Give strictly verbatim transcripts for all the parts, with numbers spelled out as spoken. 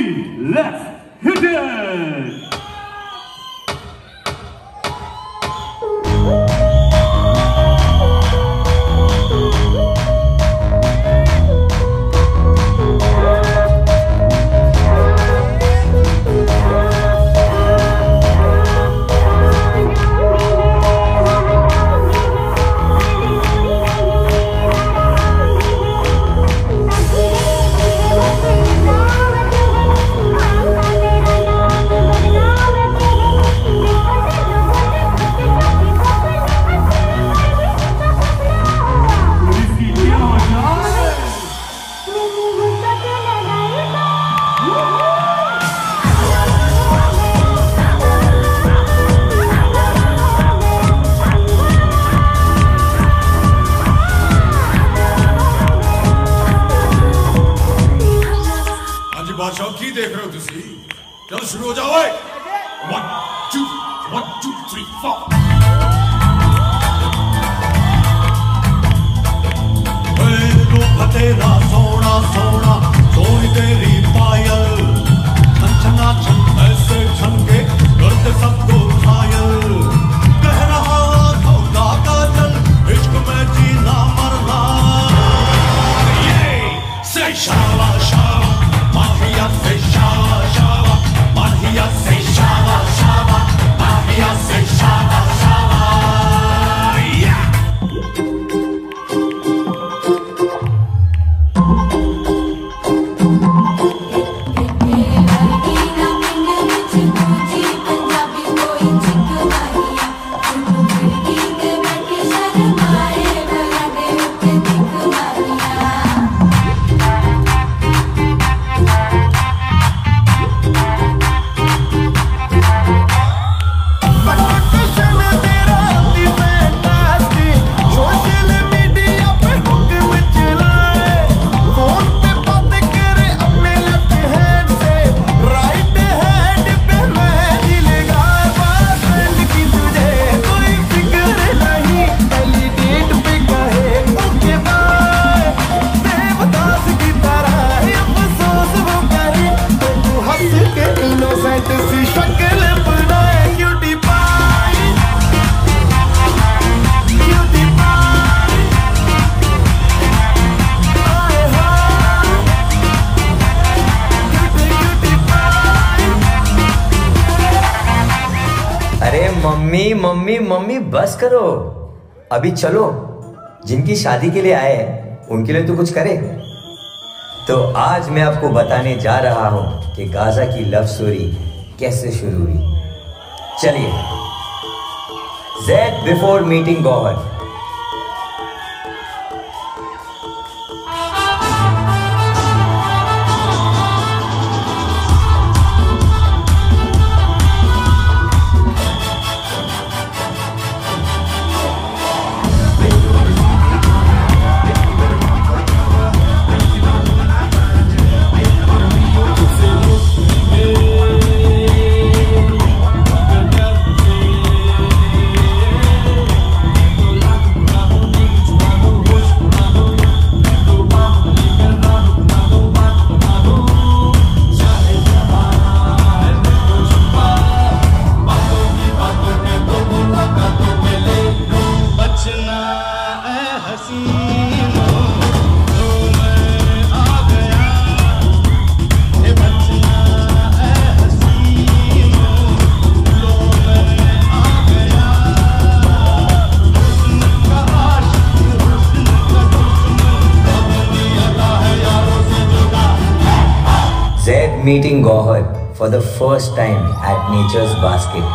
let's hit it! बादशाह की देख रहे हो तुसी? चलो शुरू हो जाओ। One two one two three four. तेरा सोना सोना सोनी तेरी पायल छन छना छन ऐसे छनके करते सबको घायल। कह रहा धोखा काजल इश्क में जीना मरना। ये से शावा शावा Mahia say shava shava, Mahia say shava shava, Mahia say shava shava, yeah. अरे मम्मी मम्मी मम्मी बस करो, अभी चलो। जिनकी शादी के लिए आए हैं उनके लिए तो कुछ करे। तो आज मैं आपको बताने जा रहा हूं कि गाजा की लव स्टोरी कैसे शुरू हुई। चलिए। Zaid before meeting Gauhar. Zaid meeting Gauhar for the first time at Nature's Basket.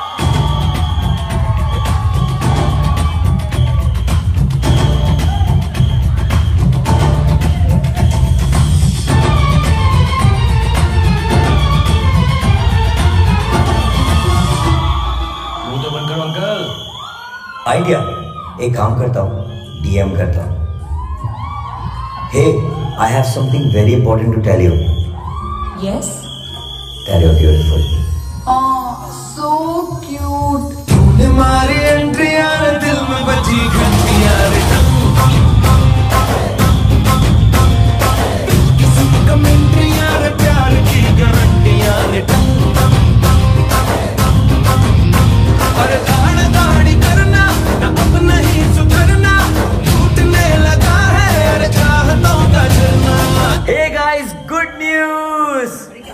Idea, एक काम करता हूँ, डीएम करता हूँ। Hey, I have something very important to tell you. Yes? That you're beautiful. Oh, so cute. तूने मारी एंट्री यार दिल में बची घंटी यार। किसी की कमेंट्री यार प्यार की गुड न्यूज।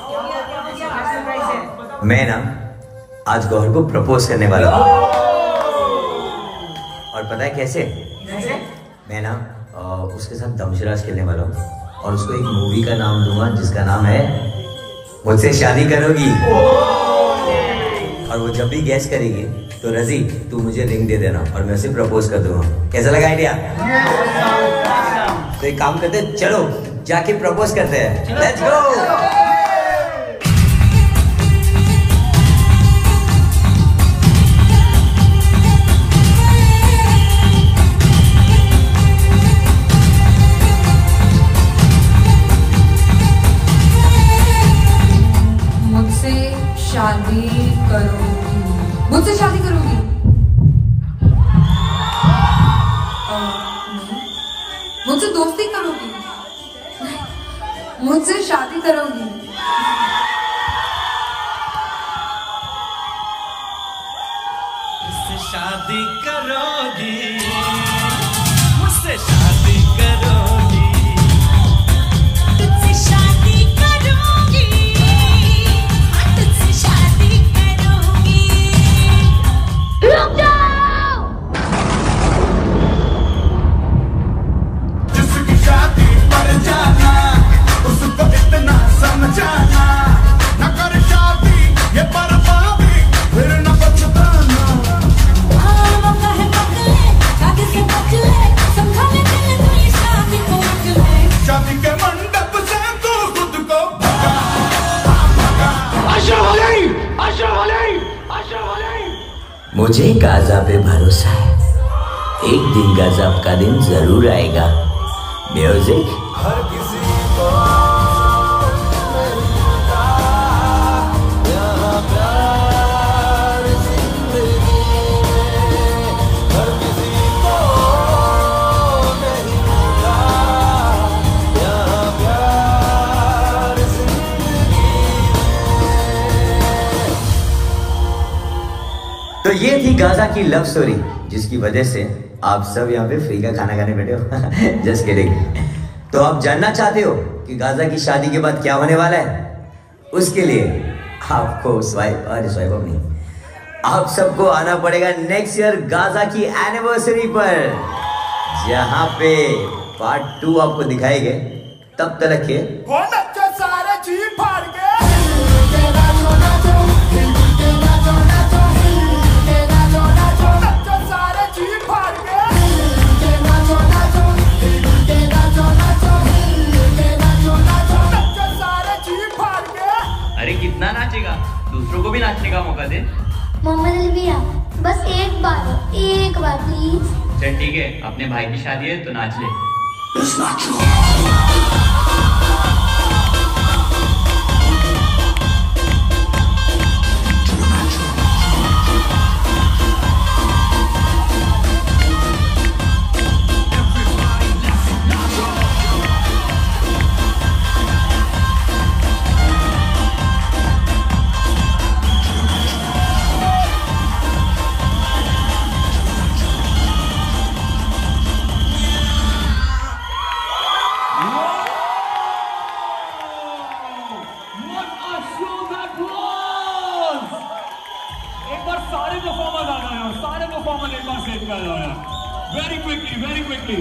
मैं ना आज गौर को प्रपोज करने वाला हूँ। और पता है कैसे? मैं ना उसके साथ दमशराज खेलने वाला हूँ और उसको एक मूवी का नाम दूंगा जिसका नाम है मुझसे शादी करोगी। और वो जब भी गैस करेगी तो रजी तू मुझे रिंग दे देना और मैं उसे प्रपोज कर दूंगा। कैसा लगा आइडिया? तो एक काम करते हैं, चलो जाके प्रपोज करते हैं। Let's go. मुझसे शादी करोगी? मुझसे शादी करोगी? मुझसे दोस्ती करोगी? मुझसे शादी करोगी? मुझसे शादी करोगी? मुझसे शादी करोगी? तुझसे शादी करोगी? हाँ तुझसे शादी करोगी। रुक जाओ। जिसकी शादी पर जाना उसको इतना समझाना, न कर शादी ये बर्बादी फिर न पछताना। हाँ मौका है पकड़े, शादी से बच ले, संभाले दिल तू ये शादी को रख ले। शादी के मंडप से तू खुद को भगा भगा। अशरफ अली, अशरफ अली, अशरफ अली। मुझे गाजा पे भरोसा है, एक दिन गजब का दिन जरूर आएगा। म्यूजिक। हर किसी को यहाँ प्यार जिंदगी में, हर किसी को नहीं मिला यहाँ प्यार जिंदगी में। तो ये थी गाजा की लव स्टोरी जिसकी वजह से आप सब यहाँ पे फ्री का खाना खाने बैठे हो। Just kidding. तो आप जानना चाहते हो कि गाजा की शादी के बाद क्या होने वाला है? उसके लिए आपको स्वाइप अरे स्वाइप अप नहीं, आप सबको आना पड़ेगा नेक्स्ट ईयर गाजा की एनिवर्सरी पर, जहाँ पे पार्ट टू आपको दिखाएंगे। तब तक के वो नच्चे सारे जी फाड़ के। अरे कितना नाचेगा, दूसरों को भी नाचने का मौका दे। मोहम्मद अली भैया बस एक बार एक बार प्लीज। चल ठीक है, अपने भाई की शादी है तो नाच ले। सारे परफॉर्मर्स आ जाए, सारे परफॉर्मर एक बार स्टेज पे आ जाओ यार, very quickly very quickly.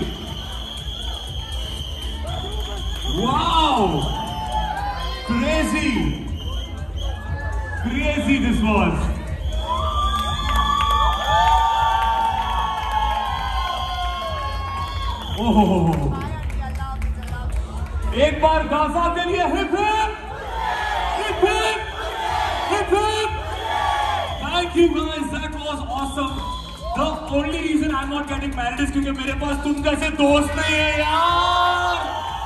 Wow, crazy crazy this was. ओहो, एक बार गाजा के लिए hip hip hip hip hip hip. Thank you guys, that was awesome. The only reason I'm not getting married is क्योंकि मेरे पास तुम जैसे दोस्त नहीं है यार।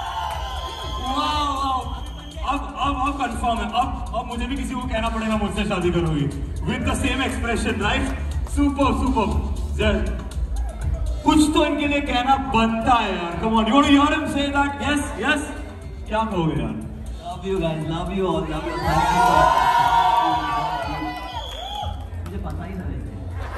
वाह, अब अब अब कंफर्म है, अब अब मुझे भी किसी को कहना पड़ेगा मुझसे शादी करोगी, with the same expression, right? Super, super. कुछ तो इनके लिए कहना बनता है यार। Come on, you want to hear him say that? Yes, yes. क्या कहोगे यार? Love you guys, love you all, love you. Thank you. मुझे पता ही था वैसे।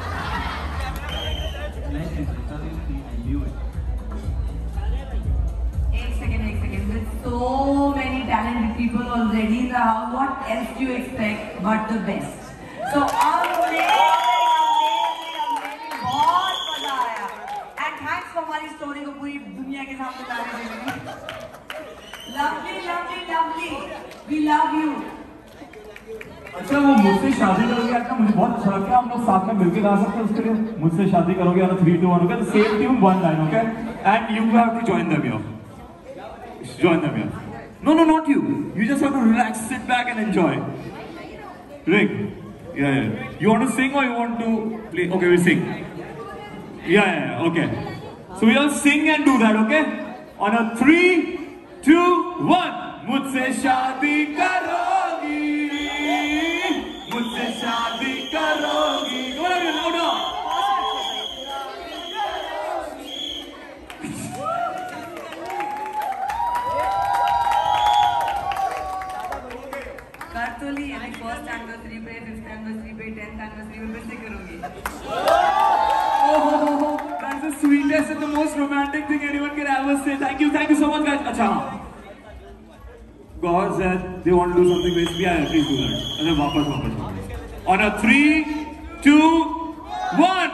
मैं सोचता भी थी, I knew it. एक सेकेंड एक second, with so many talent people already in the house. What else do you expect but the best? So amazing, amazing, बहुत मजा आया. And thanks for हमारी story को पूरी दुनिया के सामने लाने के लिए. Lovely, lovely, lovely. We love you. अच्छा वो मुझसे शादी करोगे आपका मुझे बहुत अच्छा लगता है. हम लोग साथ में मिलकर गा सकते हैं उसके लिए. मुझसे शादी करोगे और three two one okay. Same tune one line okay. And you have to join them here. Join them here. No, no, not you. You just have to relax, sit back and enjoy. Rick. Yeah, yeah. You want to sing or you want to play? Okay, we'll sing. Yeah, yeah, yeah. Okay. So we'll sing and do that, okay? On a three, two, one. मुझसे शादी करोगी, मुझसे शादी करोगी. Go ahead, louder. कर तो ली यानी फर्स्ट एनिवर्सरी पे, फिफ्थ एनिवर्सरी पे, टेंथ एनिवर्सरी पे कैसे करोगी? Oh, that's the sweetest and the most romantic thing anyone can ever say. Thank you, thank you so much, guys. Acha. God said they want to do something with me. Yeah, please do that. And then wapas, wapas, wapas. On a three, two, one.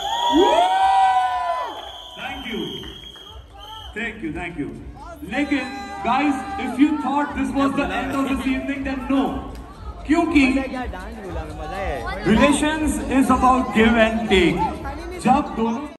Thank you. Thank you, thank you. Lekin, guys, if you thought this was the end of this evening, then no. Kyunki relations is about give and take. जब दोनों